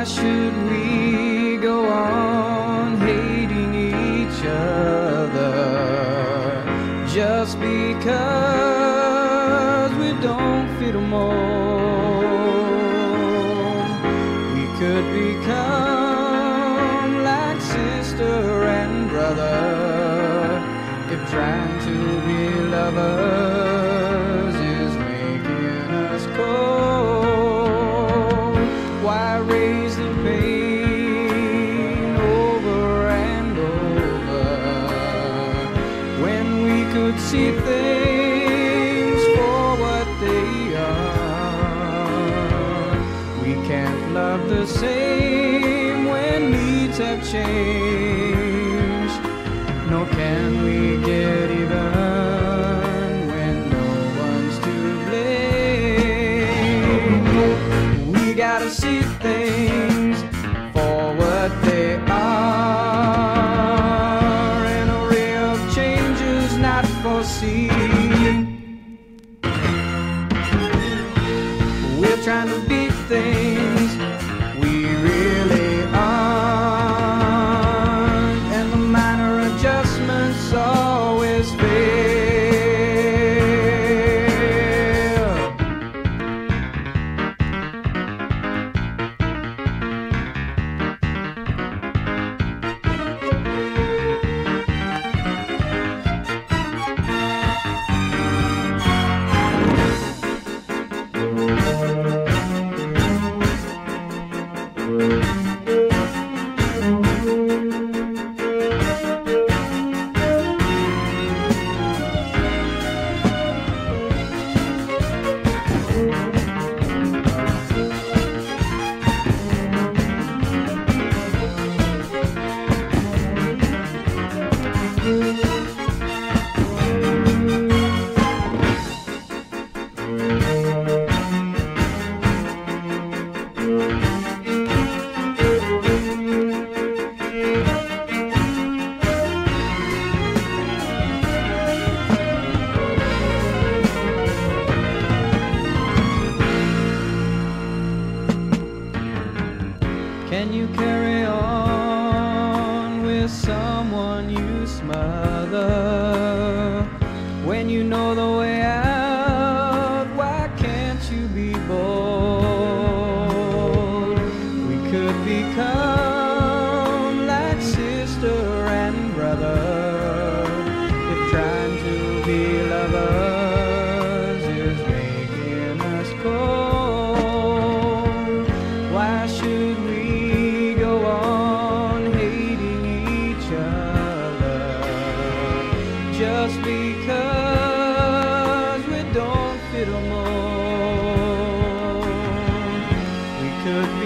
should we go on hating each other just because we don't fit a mold? We could become like sister and brother if trying to be lovers is making us cold. Why raise the pain over and over when we could see things for what they are? We can't love the same when needs have changed, nor can we get even when no one's to blame. We gotta see things for what they are, and a ray of change is not foreseen. We're trying to beat things we really aren't, and the minor adjustments always fail. Can you carry on with someone you smother when you know the way out? Why can't you be bold? We could become like sister and brother if trying to be lovers is making us cold. Why should we just because we don't fit a mold? We could be